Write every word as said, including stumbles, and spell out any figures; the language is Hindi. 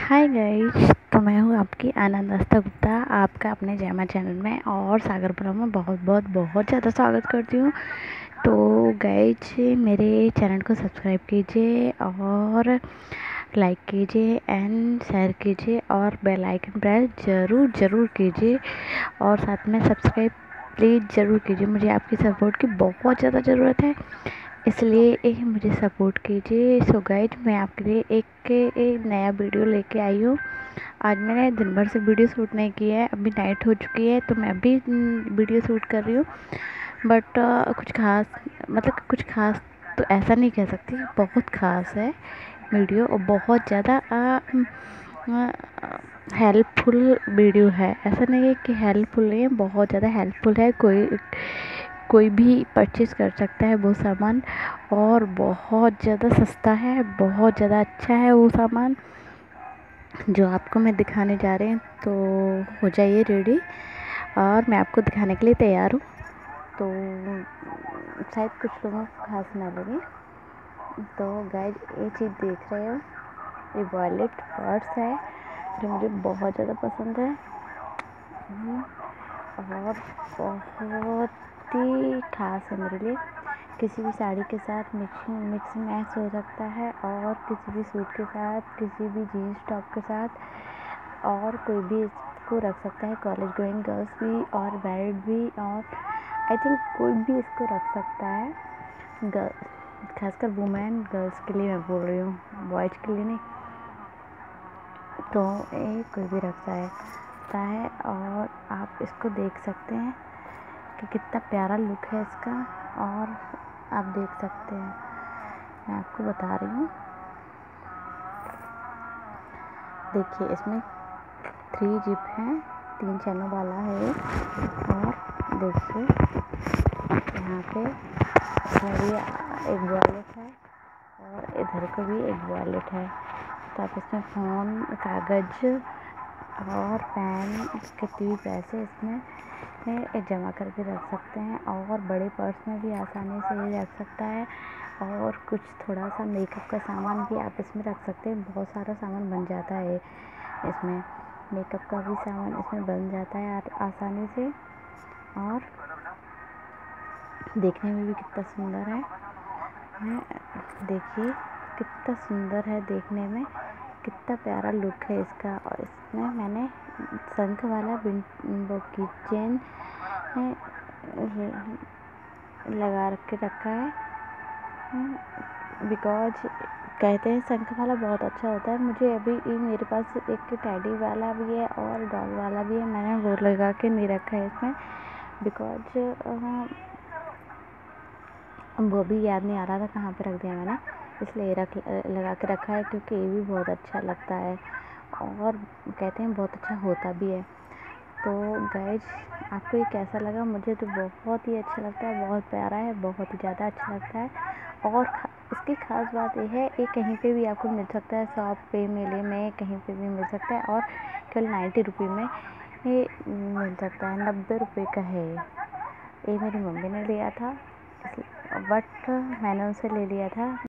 हाय गाइस, तो मैं हूँ आपकी आनंद आस्था गुप्ता, आपका अपने जयमा चैनल में और सागर ब्लॉग में बहुत बहुत बहुत ज़्यादा स्वागत करती हूँ। तो गाइस, मेरे चैनल को सब्सक्राइब कीजिए और लाइक कीजिए एंड शेयर कीजिए और बेल आइकन प्रेस ज़रूर ज़रूर कीजिए और साथ में सब्सक्राइब प्लीज़ ज़रूर कीजिए। मुझे आपकी सपोर्ट की बहुत ज़्यादा ज़रूरत है, इसलिए एक मुझे सपोर्ट कीजिए। सो गाइज, मैं आपके लिए एक, एक नया वीडियो लेके आई हूँ। आज मैंने दिन भर से वीडियो शूट नहीं की है, अभी नाइट हो चुकी है तो मैं अभी वीडियो शूट कर रही हूँ। बट कुछ खास मतलब कुछ खास तो ऐसा नहीं कह सकती, बहुत खास है वीडियो और बहुत ज़्यादा हेल्पफुल वीडियो है। ऐसा नहीं है कि हेल्पफुल नहीं है, बहुत ज़्यादा हेल्पफुल है। कोई कोई भी परचेज़ कर सकता है वो सामान और बहुत ज़्यादा सस्ता है, बहुत ज़्यादा अच्छा है वो सामान जो आपको मैं दिखाने जा रही हूँ। तो हो जाइए रेडी और मैं आपको दिखाने के लिए तैयार हूँ। तो शायद कुछ लोगों को खास ना लगे। तो गाइस, ये चीज़ देख रहे हो, ये वॉलेट पर्स है जो मुझे बहुत ज़्यादा पसंद है और बहुत ही खास है मेरे लिए। किसी भी साड़ी के साथ मिक्स मिक्स मैच हो सकता है और किसी भी सूट के साथ, किसी भी जीन्स टॉप के साथ, और कोई भी इसको रख सकता है। कॉलेज गोइंग गर्ल्स भी और मैरिड भी, और आई थिंक कोई भी इसको रख सकता है। गर्ल खासकर वुमेन गर्ल्स के लिए मैं बोल रही हूँ, बॉयज़ के लिए नहीं। तो ये कोई भी रख सकता है और आप इसको देख सकते हैं कि कितना प्यारा लुक है इसका, और आप देख सकते हैं, मैं आपको बता रही हूँ। देखिए, इसमें थ्री जिप है, तीन चैनल वाला है और देखिए यहाँ पे इसमें भी एक वॉलेट है और इधर को भी एक वॉलेट है। तो आप इसमें फ़ोन, कागज़ और पेन, कितने भी पैसे इसमें जमा करके रख सकते हैं और बड़े पर्स में भी आसानी से ये रख सकता है। और कुछ थोड़ा सा मेकअप का सामान भी आप इसमें रख सकते हैं। बहुत सारा सामान बन जाता है इसमें, मेकअप का भी सामान इसमें बन जाता है आसानी से। और देखने में भी कितना सुंदर है, देखिए कितना सुंदर है देखने में, कितना प्यारा लुक है इसका। और इसमें मैंने शंख वाला वो की चेन लगा के रखा है, बिकॉज कहते हैं शंख वाला बहुत अच्छा होता है। मुझे अभी मेरे पास एक टैडी वाला भी है और डॉल वाला भी है, मैंने वो लगा के नहीं रखा है इसमें, बिकॉज वो भी याद नहीं आ रहा था कहाँ पे रख दिया मैंने, इसलिए रख लगा के रखा है क्योंकि ये भी बहुत अच्छा लगता है और कहते हैं बहुत अच्छा होता भी है। तो गाइज, आपको ये कैसा लगा? मुझे तो बहुत ही अच्छा लगता है, बहुत प्यारा है, बहुत ही ज़्यादा अच्छा लगता है। और इसकी ख़ास बात ये है, ये कहीं पे भी आपको मिल सकता है, शॉप पे, मेले में, कहीं पे भी मिल सकता है और केवल नाइन्टी रुपये में ये मिल सकता है, नब्बे रुपये का है। ये मेरी मम्मी ने लिया था, बट मैंने उनसे ले लिया था।